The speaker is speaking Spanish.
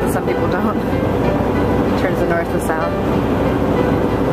some people don't. Turns the north to south.